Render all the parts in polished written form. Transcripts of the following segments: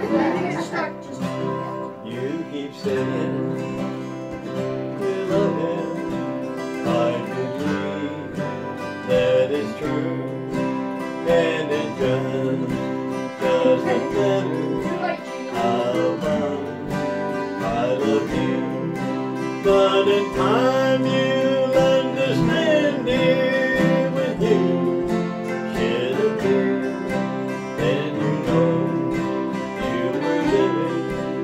You keep saying you love him. I believe that is true, and it just doesn't matter how much I love you. But in time you'll understand, dear, when you shed a tear, and you know you were living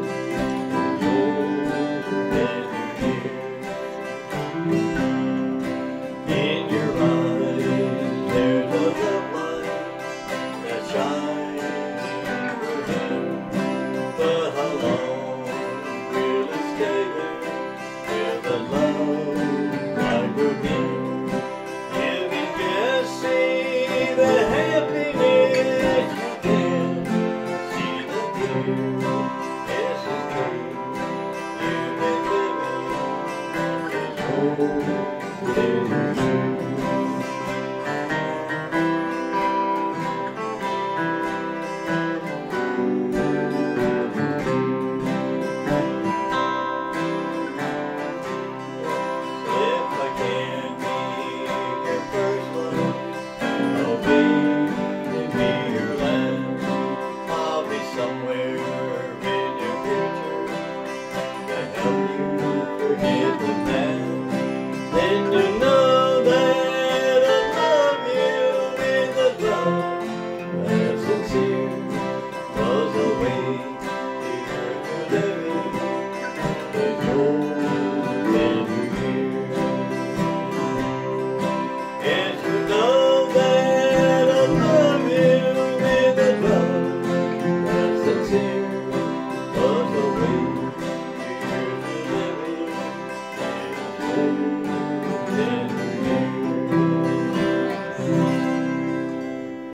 your better years. In your eyes there's a love light that shines for him. But how long will it stay there? Will the love light begin? You can just see the happiness, you can see the tears. Yes, it's true, you've been living his whole year. Somewhere in your future to help you forget the past. Then you know that I love you with a love that's sincere. Was the way you're living with your tender years. And you know that I love you with a love sincere. Was the way you're living.